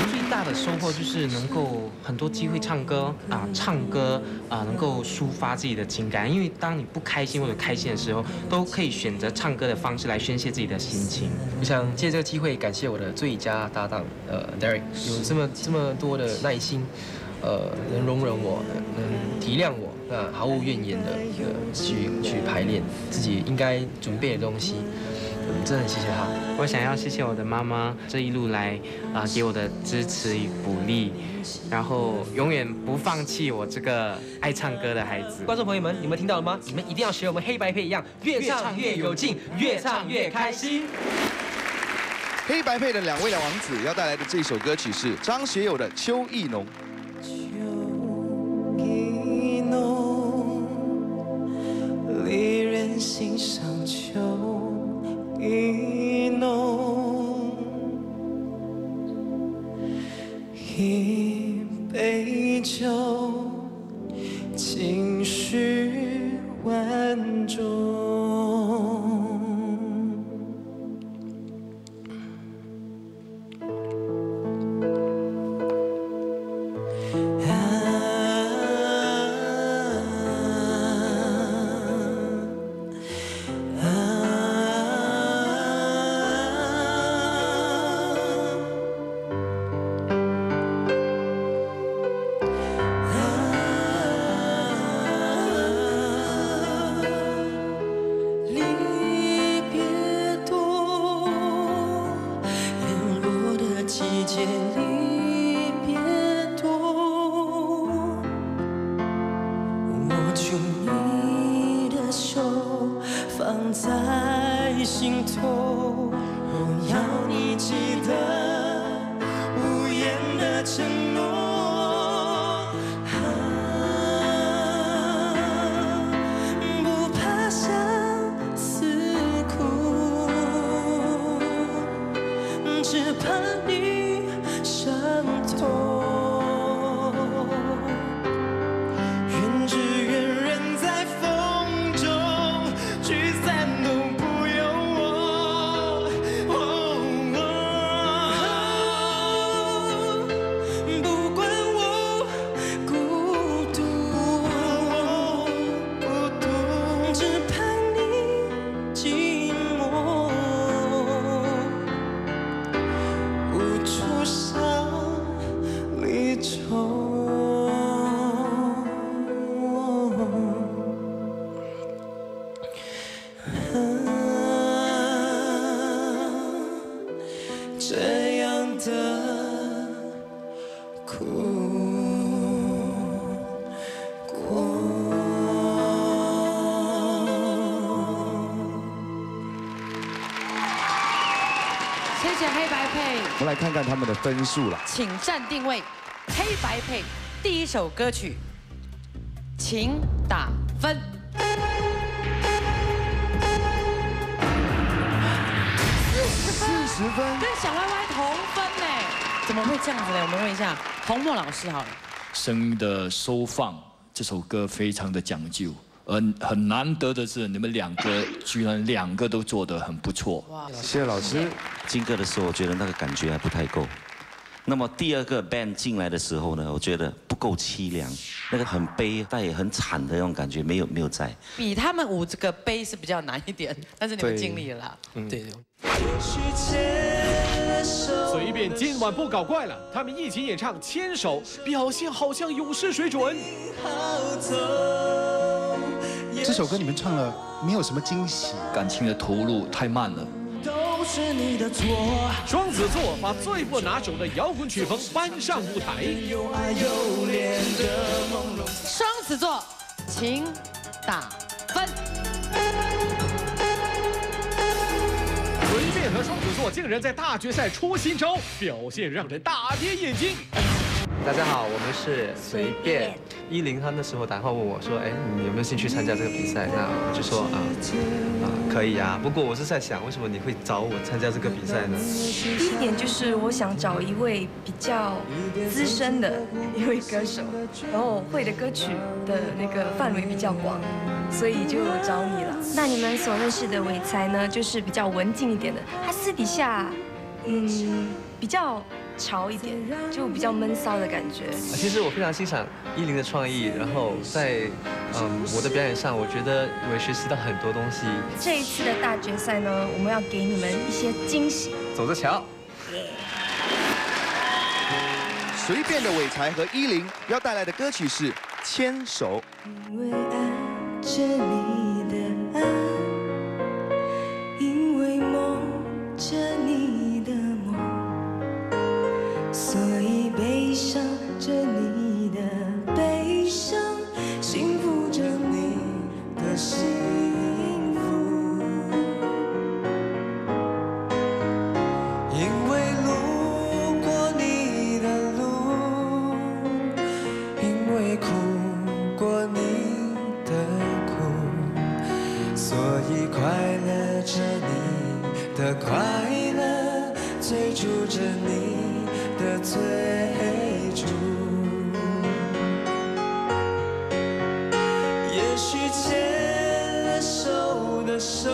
最大的收获就是能够很多机会唱歌能够抒发自己的情感。因为当你不开心或者开心的时候，都可以选择唱歌的方式来宣泄自己的心情。 我想借这个机会感谢我的最佳搭档Derek， 有这么多的耐心，能容忍我，能体谅我，那毫无怨言的去排练自己应该准备的东西。真的很谢谢他。 我想要谢谢我的妈妈这一路来给我的支持与鼓励，然后永远不放弃我这个爱唱歌的孩子。 观众朋友们，你们听到了吗？你们一定要学我们黑白配一样，越唱越有劲，越唱越开心。 黑白配的2位老王子要带来的这首歌曲是张学友的《秋意浓》。 秋意浓，离人心上秋意浓，一杯酒，情绪万种。放在心头，我要你记得无言的承诺。不怕相思苦，只怕你伤痛。愿只愿人在风中。 聚散都不由我，不管我孤独，只盼你寂寞，无处伤离愁。 这样的苦过。 谢谢黑白配。 我们来看看他们的分数啦。 请站定位，黑白配第一首歌曲，请打分。 40分， 跟小歪歪同分呢，怎么会这样子呢？我们问一下洪墨老师好了。 声音的收放，这首歌非常的讲究，而很难得的是，你们2个居然2个都做得很不错。 哇， 谢谢老师。 进歌的时候，我觉得那个感觉还不太够。那么第2个 band 进来的时候呢，我觉得不够凄凉，那个很悲但也很惨的那种感觉没有在。 比他们5这个悲是比较难一点，但是你们尽力了啦。 对。 随便今晚不搞怪了，他们一起演唱《牵手》，表现好像勇士水准。 这首歌你们唱了，没有什么惊喜， 感情的投入太慢了。 都是你的错。 双子座把最不拿手的摇滚曲风搬上舞台。 双子座，请打分。 随便和双子座竟然在大决赛出新招，表现让人大跌眼镜。 大家好，我们是随便。10他那时候打电话问我说：“哎，你有没有兴趣参加这个比赛？”那我就说：“可以啊。”不过我是在想，为什么你会找我参加这个比赛呢？ 第一点就是我想找一位比较资深的一位歌手，然后会的歌曲的那个范围比较广，所以就找你了。那你们所认识的伟才呢，就是比较文静一点的，他私底下比较潮一点，就比较闷骚的感觉。 其实我非常欣赏依林的创意，然后在我的表演上，我觉得我也学习到很多东西。 这一次的大决赛呢，我们要给你们一些惊喜。 走着瞧。 随便的伟才和依林要带来的歌曲是《牵手》。 因为爱着你的爱，因为梦着你的梦，所以悲伤着你的悲伤，幸福着你的幸福。因为路过你的路，因为哭过你的苦，所以快乐着你的快乐，追逐着你的追逐。也许牵了手的手，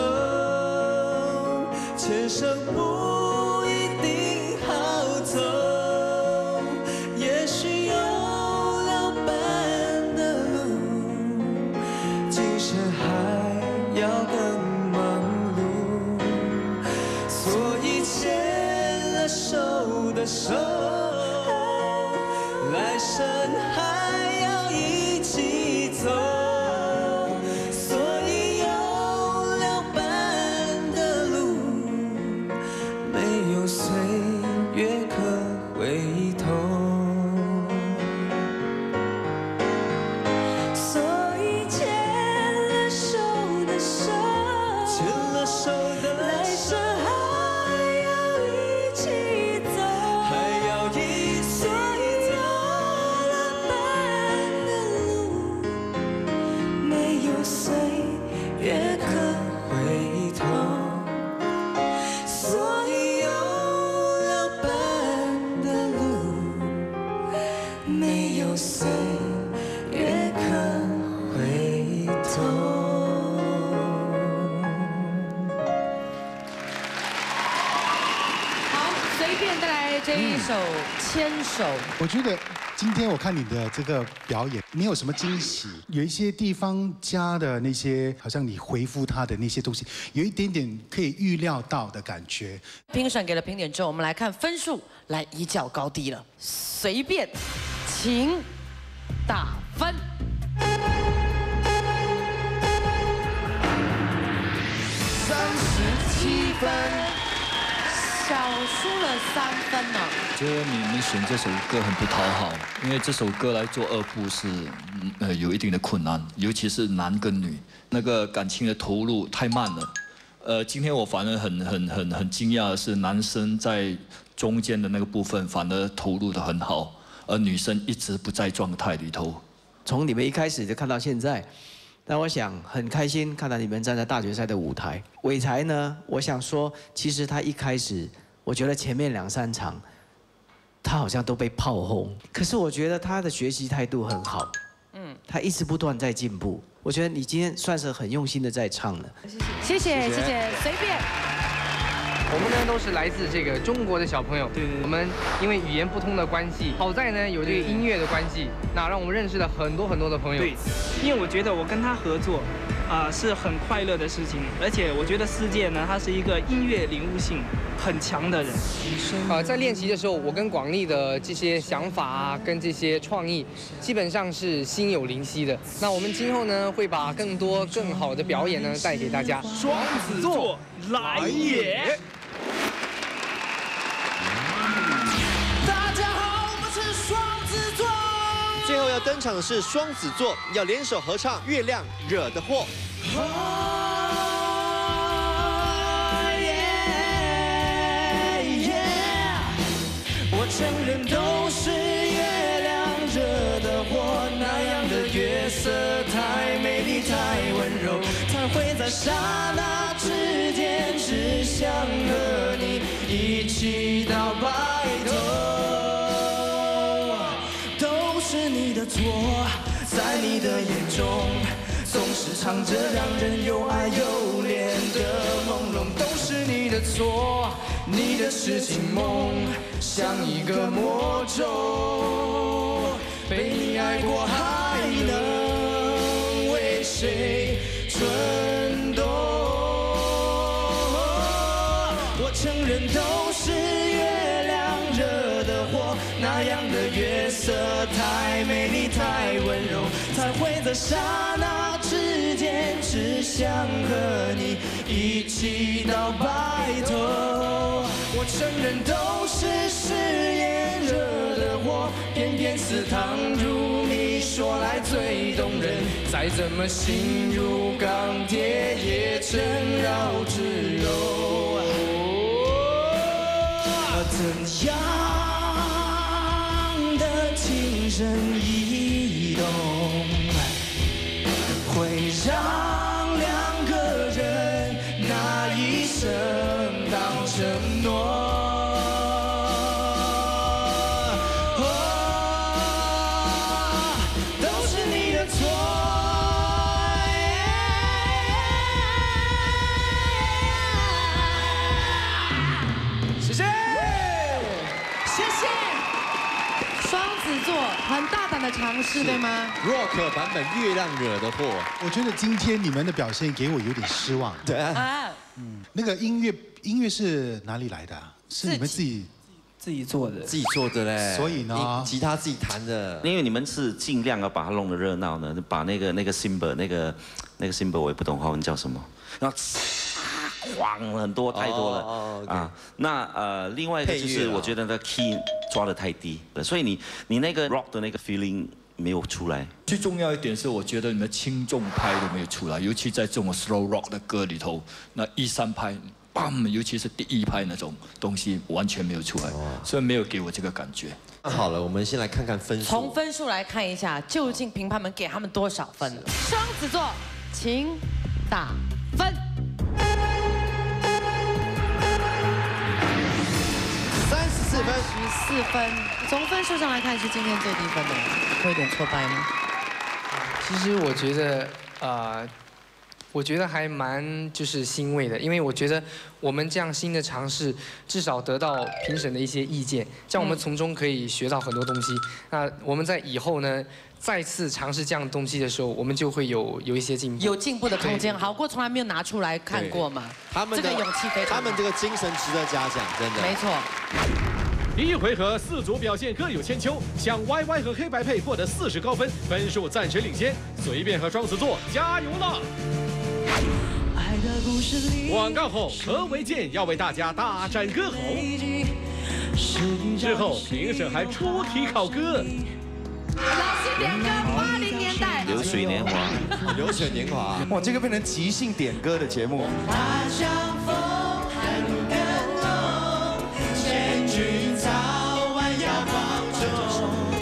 牵手不一定好走，也许有了伴的路，今生还要更忙碌，所以牵了手的手，来生还要一起走，所以有了伴的路，没有岁月可回头，所以牵了手的手，牵了手的来生还要一起走，还要一起走，有了伴的路，没有岁月可回头，所以有了伴的路，没有岁月可回头。 好，随便带来这一首《牵手》。 我觉得今天我看你的这个表演，没有什么惊喜，有一些地方加的那些，好像你回复他的那些东西，有一点点可以预料到的感觉。 评审给了评点之后，我们来看分数，来一较高低了。随便，请打分。 37分， 小输了3分呢。 觉得你们选这首歌很不讨好，因为这首歌来做二部是有一定的困难，尤其是男跟女，那个感情的投入太慢了。今天我反而很惊讶的是，男生在中间的那个部分反而投入得很好，而女生一直不在状态里头。 从你们一开始就看到现在，但我想很开心看到你们站在大决赛的舞台。伟才呢，我想说，其实他一开始，我觉得前面2、3场，他好像都被炮轰，可是我觉得他的学习态度很好，他一直不断在进步。我觉得你今天算是很用心的在唱了。 谢谢，随便。 我们呢都是来自这个中国的小朋友，对，我们因为语言不通的关系，好在呢有这个音乐的关系，那让我们认识了很多的朋友。 对，因为我觉得我跟他合作，是很快乐的事情，而且我觉得世界呢，他是一个音乐领悟性很强的人。 在练习的时候，我跟广利的这些想法啊，跟这些创意，基本上是心有灵犀的。那我们今后呢，会把更多更好的表演呢带给大家。 双子座来也！ 大家好，我们是双子座。 最后要登场的是双子座，要联手合唱《月亮惹的祸》。 我承认都是月亮惹的祸，那样的月色太美丽太温柔，才会在刹那之间只想和你一起到白头。都是你的错，在你的眼中总是藏着让人又爱又怜的朦胧，都是你的错，你的痴情梦像一个魔咒，被你爱过还能为谁蠢动？我承认都是月亮惹的祸，那样的月色太美丽太温柔，才会在刹那之间只想和你一起到白头。我承认都是誓言惹的祸，偏偏似糖如你说来最动人，再怎么心如钢铁也成绕指柔。怎样的情深意动，会让两个人拿一生当承诺？都是你的错。谢谢。 谢谢。双子座很大胆的尝试，对吗 ？Rock 版本《月亮惹的祸》， 我觉得今天你们的表现给我有点失望。 对啊， 那个音乐是哪里来的？是你们自己做的， 自己做的嘞。 所以呢， 吉他自己弹的。 因为你们是尽量要把它弄得热闹呢，把那个 cymbal 那个 cymbal 我也不懂华文叫什么，然后晃很多太多了啊。那另外一个就是我觉得那 key 抓得太低，所以你那个 rock 的那个 feeling 没有出来。 最重要一点是，我觉得你们轻重拍都没有出来，尤其在这种 slow rock 的歌里头，那1、3拍。BAM， 尤其是第1拍那种东西完全没有出来，所以没有给我这个感觉。 那好了，我们先来看看分数。 从分数来看一下，究竟评判们给他们多少分？双子座，请打分。 34分 ，14分。从分数上来看，是今天最低分的，会有点挫败吗？ 其实我觉得，我觉得还蛮就是欣慰的，因为我觉得我们这样新的尝试，至少得到评审的一些意见，这样我们从中可以学到很多东西。那我们在以后呢，再次尝试这样的东西的时候，我们就会有一些进步， 有进步的空间。好过从来没有拿出来看过嘛。这个勇气非常。 他们这个精神值得嘉奖，真的。 没错。 第一回合4组表现各有千秋，像 YY 和黑白配获得40高分，分数暂时领先。随便和双子座加油了！广告后，何维健要为大家大展歌喉。之后，评审还出题考歌。 老师点歌80年代。 流水年华， 流水年华。 哇，这个变成即兴点歌的节目。 他像风。